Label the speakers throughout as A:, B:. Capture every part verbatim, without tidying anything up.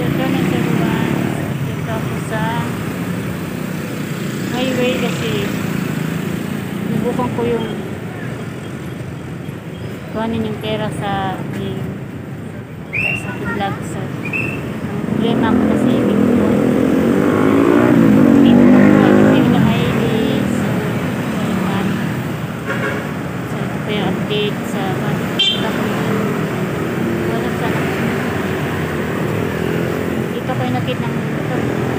A: morning everyone. Dito ako sa highway kasi nabukan ko yung kuhanin yung pera sa yung, sa vlog. So, ang problema ko kasi dito ko dito ko kasi yung highway. So, salamat. So, ito pa yung update sa mga wala sa dito ko yung nakit ng ito.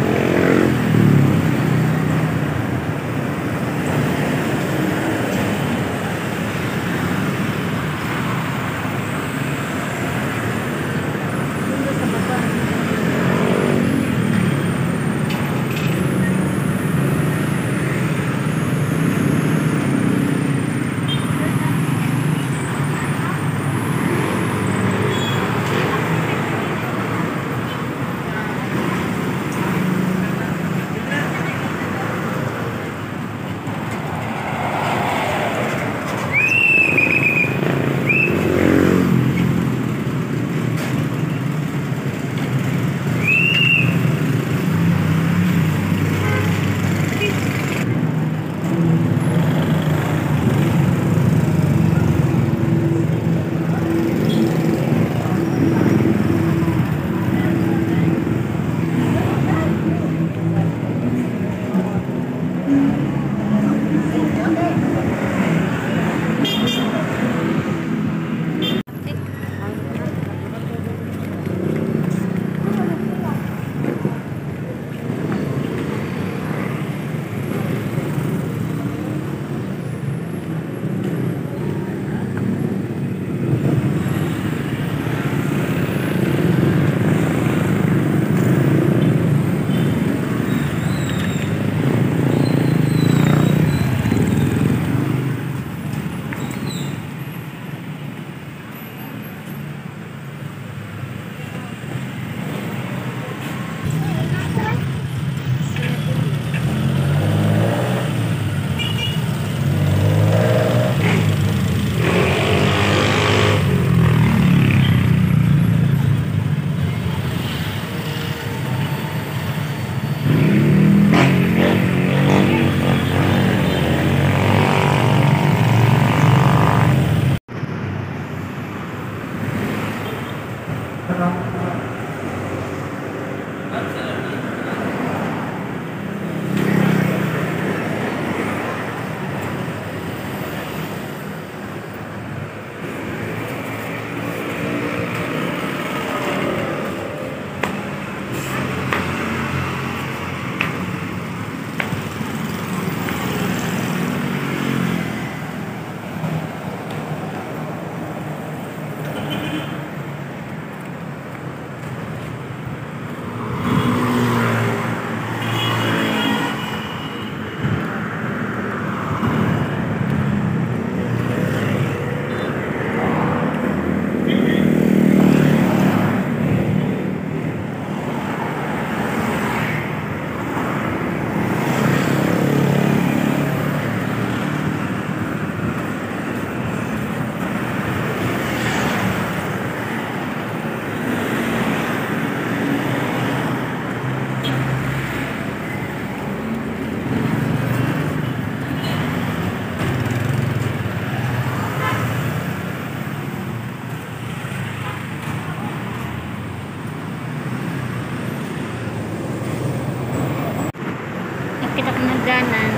A: Kita penaganan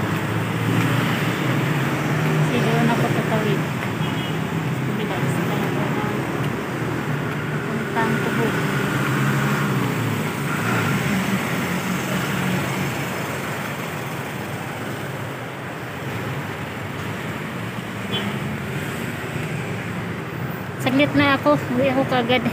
A: si doon ako tatawid bila sa talagang puntang Tubo. Saglit na ako, uwi ako kagad.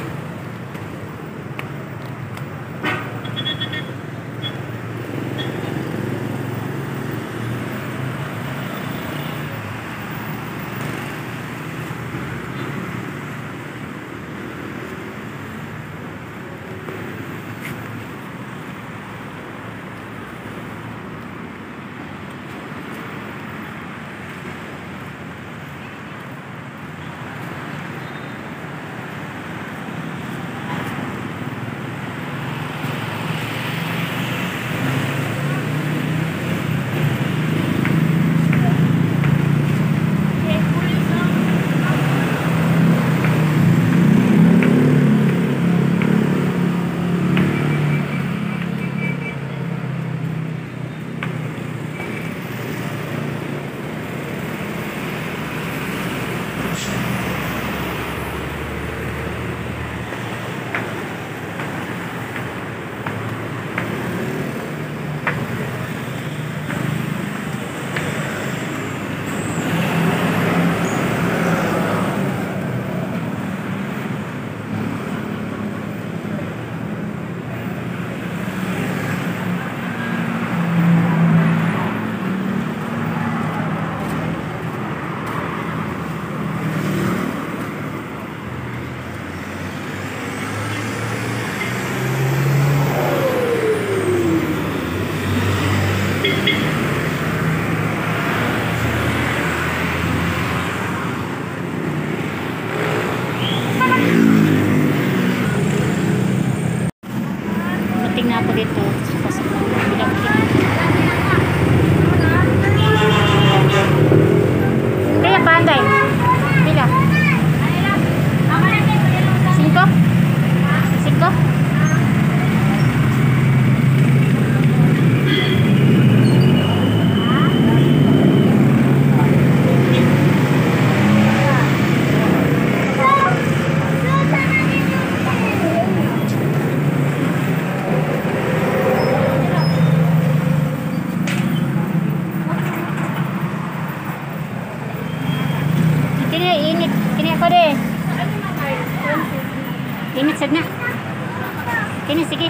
A: Kinit sad na. Kinit, sige.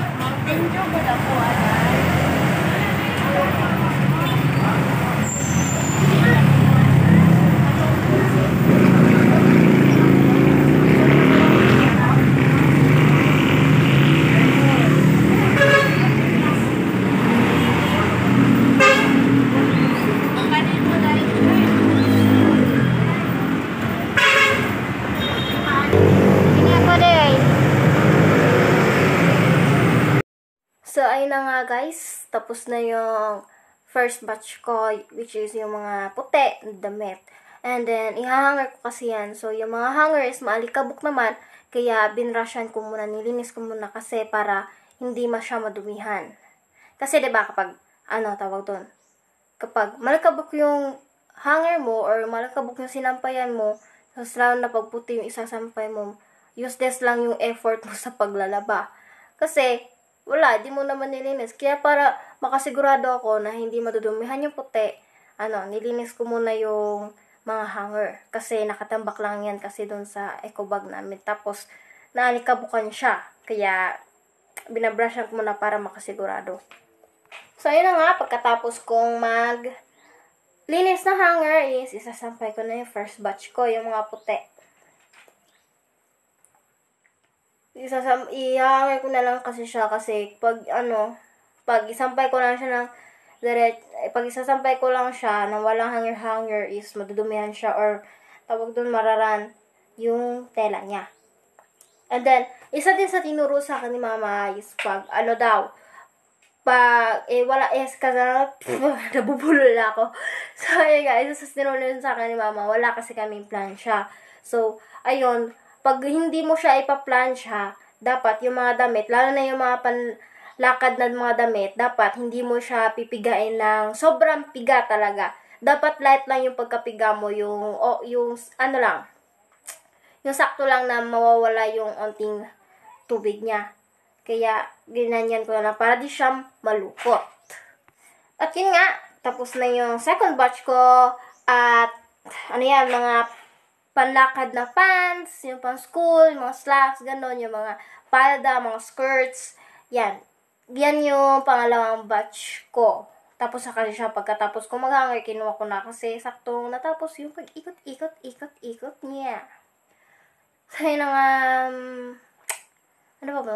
B: So, ayun na nga guys, tapos na yung first batch ko, which is yung mga puti na damit. And then, ihahanger ko kasi yan. So, yung mga hanger is maalikabok naman, kaya binrushan ko muna, nilinis ko muna kasi para hindi masya madumihan. Kasi, diba, kapag, ano, tawag doon, kapag malikabok yung hanger mo, or malikabok yung sinampayan mo, tapos lalo na pag puti yung isasampay mo, useless lang yung effort mo sa paglalaba. Kasi, wala, di mo naman nilinis. Kaya para makasigurado ako na hindi madudumihan yung puti, ano, nilinis ko muna yung mga hanger. Kasi nakatambak lang yan kasi dun sa eco bag namin. Tapos, naalikabukan siya. Kaya, binabrushan ko muna para makasigurado. So, ayun na nga, pagkatapos kong mag linis na hanger is, isasampay ko na yung first batch ko, yung mga puti. Isasam i-hanger ko na lang kasi siya kasi pag ano, pag isampay ko lang siya ng direct, pag isasampay ko lang siya nang walang hanger-hanger is madudumihan siya or tawag doon mararan yung tela niya. And then, isa din sa tinuro sa akin ni mama is pag ano daw, pag eh wala eh kasi nabubulol ako. So, ayun guys, isa sa tinuro sa akin ni mama, wala kasi kaming plansya. So, ayun, pag hindi mo siya ipa-plansya, dapat yung mga damit, lalo na yung mga panlakad na mga damit, dapat hindi mo siya pipigain ng sobrang piga talaga. Dapat light lang yung pagkapiga mo, yung, o, yung ano lang, yung sakto lang na mawawala yung onting tubig niya. Kaya, ginanyan ko na lang para di siya malukot. At yun nga, tapos na yung second batch ko, at ano yan, mga panlakad na pants, yung pang school, mga slacks, gano'n, yung mga palda, mga skirts, yan. Yan yung pangalawang batch ko. Tapos sa kasi siya, pagkatapos ko mag-hanger, kinuha ko na kasi saktong natapos yung pag-ikot-ikot, ikot-ikot niya. So, yun ang, um, ano ba ba?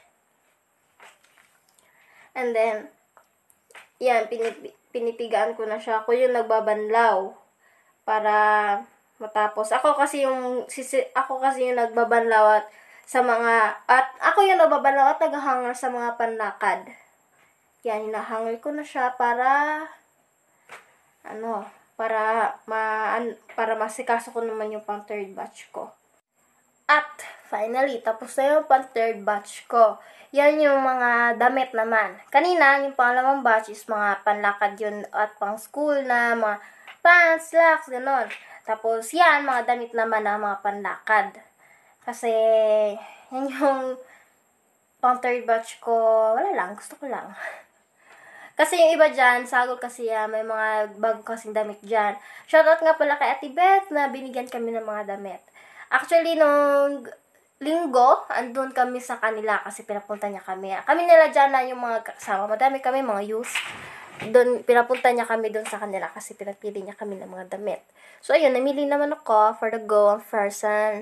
B: And then, yan, pinip pinipigaan ko na siya. Ako yung nagbabanlaw para matapos. Ako kasi yung sisi, ako kasi yung nagbabanlaw at sa mga at ako yung nagbabanlaw at naghahanger sa mga panlakad. Yan, hinahanger ko na siya para ano, para ma an, para masikaso ko naman yung pang third batch ko. At finally, tapos na yung pang third batch ko. Yan yung mga damit naman. Kanina, yung pangalawang batch is mga panlakad yun at pang school na mga pants, slacks, gano'n. Tapos, yan, mga damit naman na mga panlakad. Kasi, yan yung pang third batch ko, wala lang, gusto ko lang. Kasi yung iba dyan, sagol kasi yan, may mga bago kasing damit dyan. Shoutout nga pala kay Ate Beth na binigyan kami ng mga damit. Actually, nung linggo, andun kami sa kanila kasi pinapunta niya kami. Kami nila dyan na yung mga kasama. Madami kami, mga youth. Doon, pinapunta niya kami doon sa kanila kasi pinagpili niya kami ng mga damit. So, ayun, namili naman ako for the go person.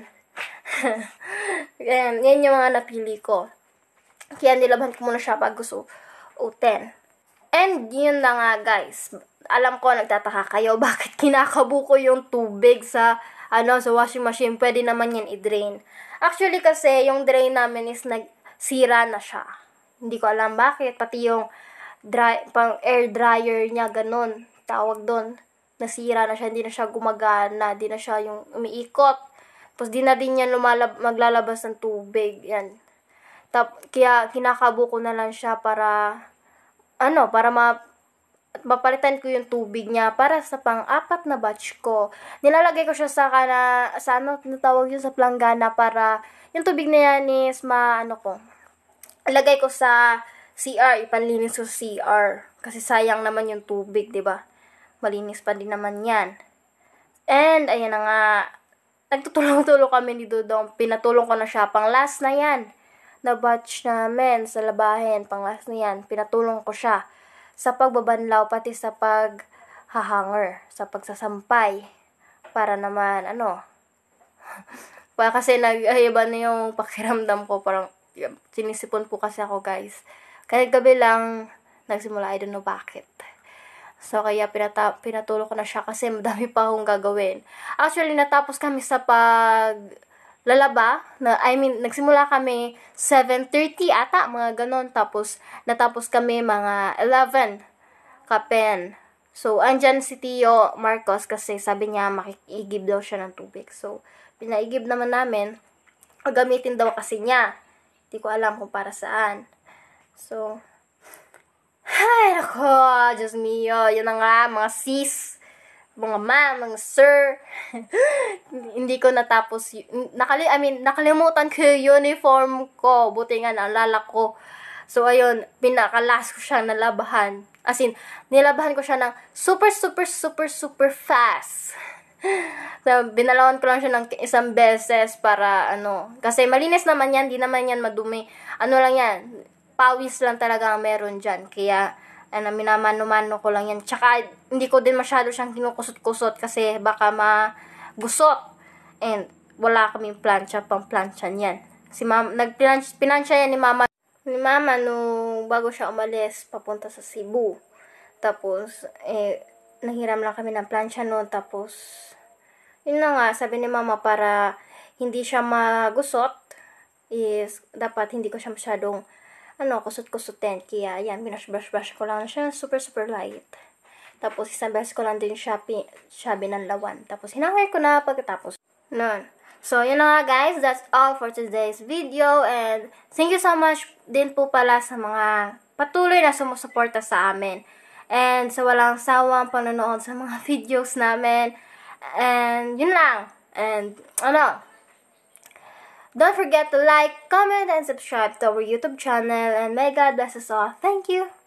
B: Yan, yan yung mga napili ko. Kaya nilaban ko muna siya pag gusto utin. And, yun na nga, guys. Alam ko, nagtataka kayo, bakit kinakabuko yung tubig sa, ano, sa washing machine. Pwede naman yan i-drain. Actually, kasi, yung drain namin is nagsira na siya. Hindi ko alam bakit. Pati yung dry, pang air dryer niya, ganun, tawag doon, nasira na siya, hindi na siya gumagana, hindi na siya yung umiikot, tapos di na din yan lumalab, maglalabas ng tubig, yan. Tap, kaya kinakabuko na lang siya para, ano, para ma, mapalitan ko yung tubig niya para sa pang-apat na batch ko. Nilalagay ko siya sa, kana, sa ano, natawag yun sa planggana para yung tubig na yan is ma, ano ko, ilagay ko sa C R, ipanlinis ko sa C R. Kasi sayang naman yung tubig, 'di ba? Malinis pa din naman 'yan. And ayan na nga, nagtutulong-tulong kami ni Dudong. Pinatulong ko na siya. Pang last na yan. Na batch namin sa labahin. Pang last na yan. Pinatulong ko siya. Sa pagbabanlaw, pati sa paghahanger. Sa pagsasampay. Para naman, ano. para kasi nag-iba na yung pakiramdam ko. Parang, sinisipon po kasi ako, guys. Kahit gabi lang, nagsimula. I don't know bakit. So, kaya pinata pinatulong ko na siya kasi madami pa akong gagawin. Actually, natapos kami sa pag lalaba. Na, I mean, nagsimula kami seven thirty ata, mga ganon. Tapos, natapos kami mga eleven kapen. So, andyan si Tio Marcos kasi sabi niya makikigib daw siya ng tubig. So, pinaigib naman namin. Gamitin daw kasi niya. Hindi ko alam kung para saan. So, ay, nako, Diyos mio, yun na nga, mga sis, mga ma'am, mga sir, hindi ko natapos, nakali, I mean, nakalimutan ko yung uniform ko, buti nga naalala ko. So, ayun, pinakalas ko siya nalabahan, as in, nilabahan ko siya ng super, super, super, super fast. So, binalawan ko lang siya ng isang beses para, ano, kasi malinis naman yan, di naman yan madumi, ano lang yan, pawis lang talaga ang meron dyan. Kaya, ano, minamano-mano ko lang yan. Tsaka, hindi ko din masyado siyang kinukusot-kusot kasi baka magusot. And, wala kaming plancha, pang plancha niyan. Si mama, nagpinansya yan ni mama. Ni mama, nung bago siya umalis, papunta sa Cebu. Tapos, eh, nanghiram lang kami ng plancha noon. Tapos, yun na nga, sabi ni mama, para hindi siya magusot, is, dapat hindi ko siya masyadong ano, kusot-kusutin. Kaya, yan, binush-brush-brush ko lang siya. Super, super light. Tapos, isang beses ko lang din siya, siya binanlawan. Tapos, hinangay ko na pagkatapos. Nun. So, yun na nga, guys. That's all for today's video. And, thank you so much din po pala sa mga patuloy na sumusuporta sa amin. And, sa walang sawang panonood sa mga videos namin. And, yun lang. And, ano, don't forget to like, comment, and subscribe to our YouTube channel. And may God bless us all. Thank you.